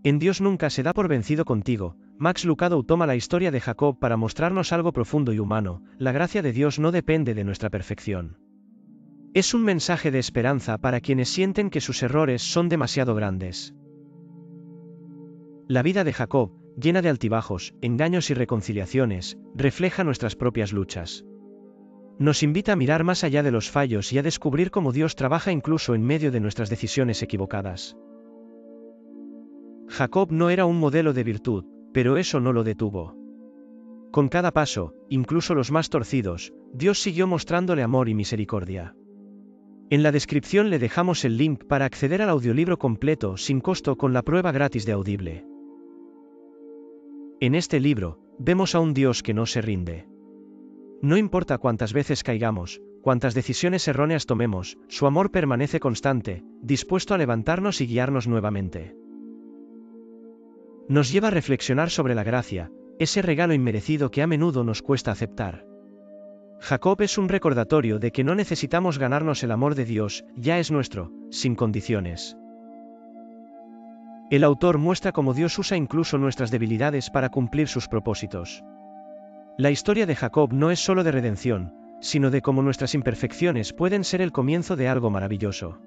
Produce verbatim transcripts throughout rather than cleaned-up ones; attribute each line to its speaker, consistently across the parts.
Speaker 1: En Dios nunca se da por vencido contigo. Max Lucado toma la historia de Jacob para mostrarnos algo profundo y humano: la gracia de Dios no depende de nuestra perfección. Es un mensaje de esperanza para quienes sienten que sus errores son demasiado grandes. La vida de Jacob, llena de altibajos, engaños y reconciliaciones, refleja nuestras propias luchas. Nos invita a mirar más allá de los fallos y a descubrir cómo Dios trabaja incluso en medio de nuestras decisiones equivocadas. Jacob no era un modelo de virtud, pero eso no lo detuvo. Con cada paso, incluso los más torcidos, Dios siguió mostrándole amor y misericordia. En la descripción le dejamos el link para acceder al audiolibro completo sin costo con la prueba gratis de Audible. En este libro, vemos a un Dios que no se rinde. No importa cuántas veces caigamos, cuántas decisiones erróneas tomemos, su amor permanece constante, dispuesto a levantarnos y guiarnos nuevamente. Nos lleva a reflexionar sobre la gracia, ese regalo inmerecido que a menudo nos cuesta aceptar. Jacob es un recordatorio de que no necesitamos ganarnos el amor de Dios, ya es nuestro, sin condiciones. El autor muestra cómo Dios usa incluso nuestras debilidades para cumplir sus propósitos. La historia de Jacob no es solo de redención, sino de cómo nuestras imperfecciones pueden ser el comienzo de algo maravilloso.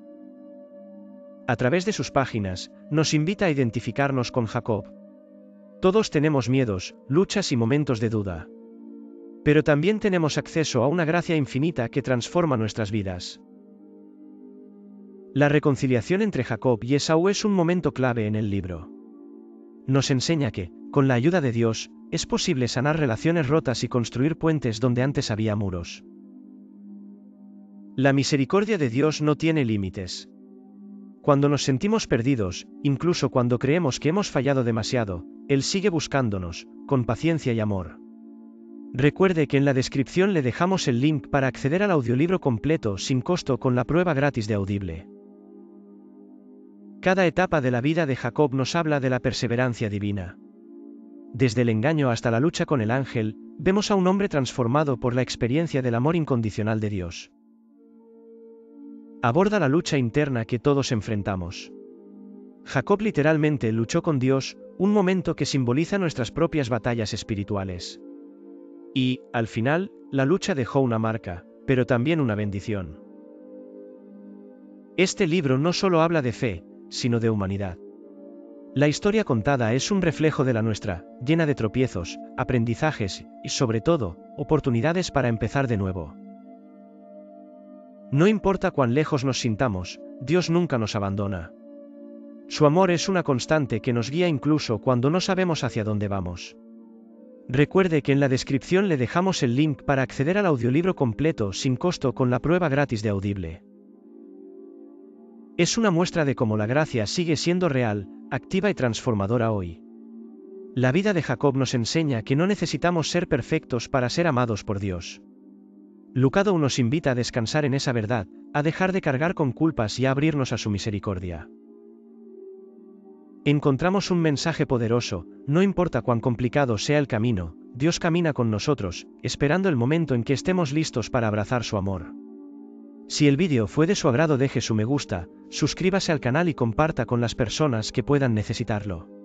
Speaker 1: A través de sus páginas, nos invita a identificarnos con Jacob. Todos tenemos miedos, luchas y momentos de duda. Pero también tenemos acceso a una gracia infinita que transforma nuestras vidas. La reconciliación entre Jacob y Esaú es un momento clave en el libro. Nos enseña que, con la ayuda de Dios, es posible sanar relaciones rotas y construir puentes donde antes había muros. La misericordia de Dios no tiene límites. Cuando nos sentimos perdidos, incluso cuando creemos que hemos fallado demasiado, Él sigue buscándonos, con paciencia y amor. Recuerde que en la descripción le dejamos el link para acceder al audiolibro completo sin costo con la prueba gratis de Audible. Cada etapa de la vida de Jacob nos habla de la perseverancia divina. Desde el engaño hasta la lucha con el ángel, vemos a un hombre transformado por la experiencia del amor incondicional de Dios. Aborda la lucha interna que todos enfrentamos. Jacob literalmente luchó con Dios, un momento que simboliza nuestras propias batallas espirituales. Y, al final, la lucha dejó una marca, pero también una bendición. Este libro no solo habla de fe, sino de humanidad. La historia contada es un reflejo de la nuestra, llena de tropiezos, aprendizajes y, sobre todo, oportunidades para empezar de nuevo. No importa cuán lejos nos sintamos, Dios nunca nos abandona. Su amor es una constante que nos guía incluso cuando no sabemos hacia dónde vamos. Recuerde que en la descripción le dejamos el link para acceder al audiolibro completo sin costo con la prueba gratis de Audible. Es una muestra de cómo la gracia sigue siendo real, activa y transformadora hoy. La vida de Jacob nos enseña que no necesitamos ser perfectos para ser amados por Dios. Lucado nos invita a descansar en esa verdad, a dejar de cargar con culpas y a abrirnos a su misericordia. Encontramos un mensaje poderoso: no importa cuán complicado sea el camino, Dios camina con nosotros, esperando el momento en que estemos listos para abrazar su amor. Si el vídeo fue de su agrado, deje su me gusta, suscríbase al canal y comparta con las personas que puedan necesitarlo.